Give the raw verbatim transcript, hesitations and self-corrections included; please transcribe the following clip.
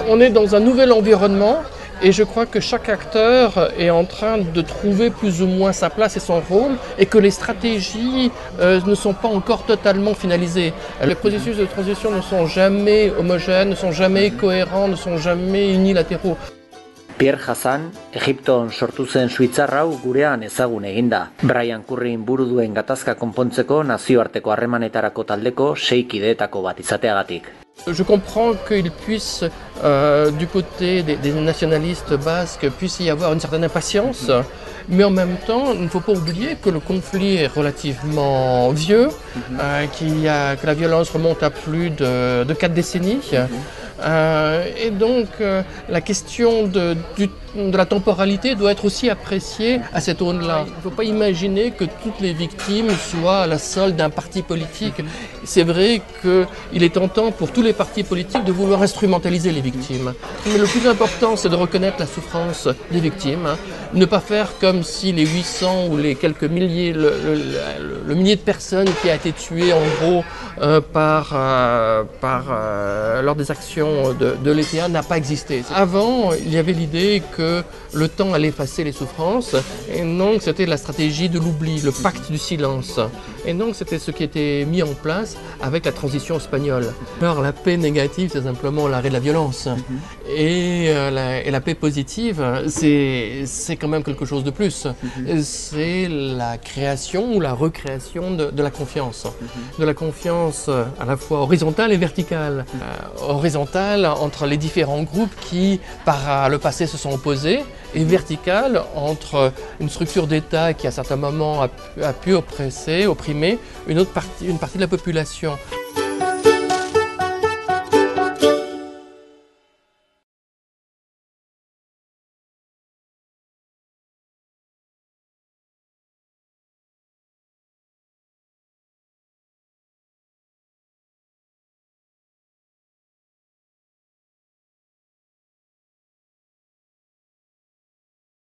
on est dans un nouvel environnement et je crois que chaque acteur est en train de trouver plus ou moins sa place et son rôle et que les stratégies euh, ne sont pas encore totalement finalisées. Les processus de transition ne sont jamais homogènes, ne sont jamais cohérents, ne sont jamais unilatéraux. Pierre Hassan, Egipton sortu zen suitzar hau gurean ezagun eginda. Brian Curryn buru duen gatazka konpontzeko nazioarteko harremanetarako taldeko sei kideetako bat izateagatik. Je comprends qu'il puisse, euh, du côté des, des nationalistes basques, puisse y avoir une certaine impatience, mais en même temps, il ne faut pas oublier que le conflit est relativement vieux, euh, qu'il y a, que la violence remonte à plus de, de quatre décennies. Euh, et donc euh, la question de, du, de la temporalité doit être aussi appréciée à cette aune-là. Il ne faut pas imaginer que toutes les victimes soient à la solde d'un parti politique. C'est vrai qu'il est tentant pour tous les partis politiques de vouloir instrumentaliser les victimes. Mais le plus important, c'est de reconnaître la souffrance des victimes, hein. Ne pas faire comme si les huit cents ou les quelques milliers, le, le, le, le millier de personnes qui a été tué en gros euh, par, euh, par, euh, lors des actions de, de l'E T A n'a pas existé. Avant, il y avait l'idée que le temps allait effacer les souffrances et donc c'était la stratégie de l'oubli, le pacte du silence. Et donc c'était ce qui était mis en place avec la transition espagnole. Alors la paix négative, c'est simplement l'arrêt de la violence. Mm-hmm. et, euh, la, et la paix positive, c'est quand même quelque chose de plus. Mm-hmm. C'est la création ou la recréation de, de la confiance. Mm-hmm. De la confiance à la fois horizontale et verticale. Mm-hmm. euh, horizontale entre les différents groupes qui, par le passé, se sont opposés, et verticale entre une structure d'État qui, à certains moments, a pu, a pu oppresser, opprimer une autre partie, une partie de la population.